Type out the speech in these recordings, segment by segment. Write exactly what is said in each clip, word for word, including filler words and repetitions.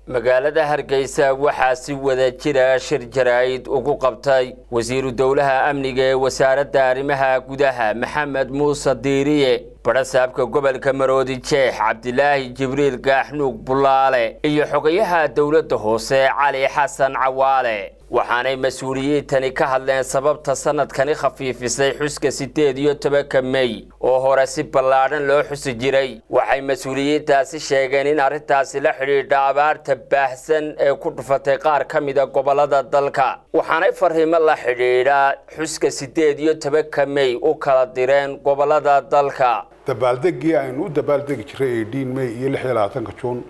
magaalada Hargeysa waxaa si wada jira shir jaraa'id ugu qabtay wasiiru dawlaha amniga ee wasaaradda arrimaha gudaha Maxamed Muuse Diiriye barasaabka gobolka Maroodi Jeex Cabdilaahi Jibriil Gaaxnuug Bulaale iyo xogayaha dawladda hoose Cali Xasan Cawaale waxaanay mas'uuliyiintani ka hadleen sababta sanadkani khafiifisay xuska sideed iyo tobanka May oo hore si ballaaran loo xusi jiray waxay mas'uuliyiintaasi sheegeen in arrintaasi la xiriirta abaarta baahsan ee ku dhufatay qaar ka mid ah gobolada dalka waxaanay fariimo la xiriira xuska sideed iyo tobanka May u kala direen gobolada dalka dabaaldegii aynu u dabaaldegi jiray eighteen May iyo lix iyo labaatanka Juun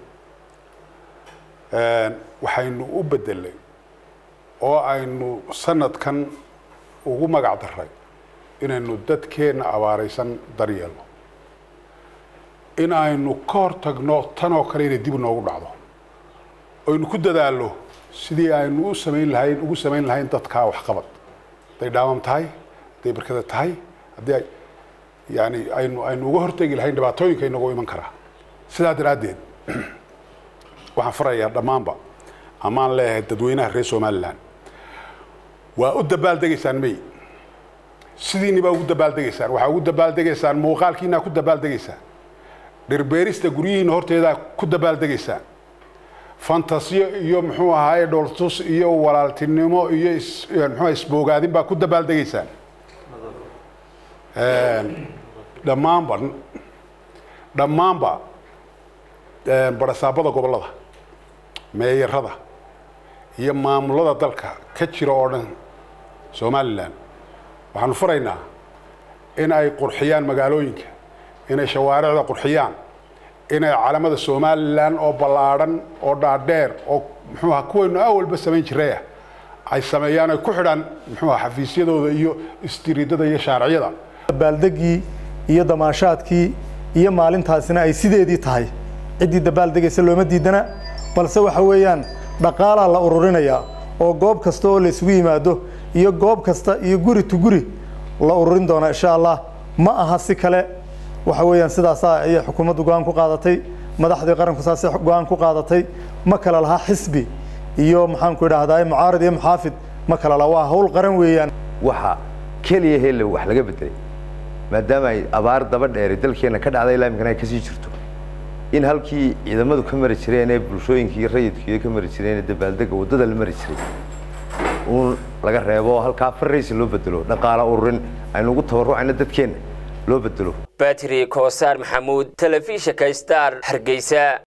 ee waxaynu u bedelay oo aynu sanadkan ugu magac daray inaynu dadkeena abaaraysan daryeelo in aynu ka hortagno tan oo kale inay dib noogu dhacdo aynu ku dadaalo sidii aynu u sameyn lahayn ugu sameyn lahayn dadka wax qabad day dhaamam tahay day barkada tahay hadii yani aynu aynu uga hortagi lahayn dhibaatooyinka inagu iman kara sidaa daraadeed waxaan farayaa dhamaanba amaan leeyahay dadweynaha reer Soomaaliland waa u dabaaldegaysan May sidiiniba ugu dabaaldegaysan waxa ugu dabaaldegaysan muuqaalkiina ku dabaaldegaysan dhirbeerista guriyihiina horteeda ku dabaaldegaysan fantasiyo iyo muxuu ahaay dhooltus iyo walaaltinimo iyo muxuu isboogaadin baa ku dabaaldegaysan ee dhamaanba dhamaanba ee barasaabada gobolada meeyarada iyo maamulada dalka ka jira oo dhan Somaliland waxaan faraynaa in ay qurxiyaan magaalooyinka in ay shawaaricda qurxiyaan in ay calaamada Somaliland oo ballaaran oo dhaadheer oo muxuu ahaa kuwaynu awalba sameyn jiray ay sameeyaan ay ku xidhan muxuu ahaa xafiisyadooda iyo istiriidada iyo shaariciyada dabaaldegii iyo damaashaadkii iyo maalintaasina ay sideedii tahay cidii dabaaldegaysa looma diidana balse waxa weeyaan dhaqaala la ururinaya oo goob kasta oo la isugu yimaado iyo goob kasta iyo guri tu guri la ururin doona insha Allah ma aha si kale waxa weeyaan sidaas ay xukuumaddu go'aan ku qaadatay madaxda qaranku saas go'aan ku qaadatay ma kala laha xisbi iyo maxaan ku yiraahdaa mucaarad iyo muxaafid ma kala laha waa hawl qaran weeyaan waxa kaliya helo wax laga bedelay maadaama ay abaar daba dheer dalkeena ka dhacday ilaa imkana ka sii jirto in halkii ciidamadu ka mari jireen ee bulshooyinkii rayidkii ka mari jireen dabaaldega wadada la mari jiray oo laga reebo halka fariis loo bedelo dhaqaale ururin aynu ugu tabarucayna dadkeena loo bedelo Battery Koosar Maxamuud telefishinka Star Hargeysa.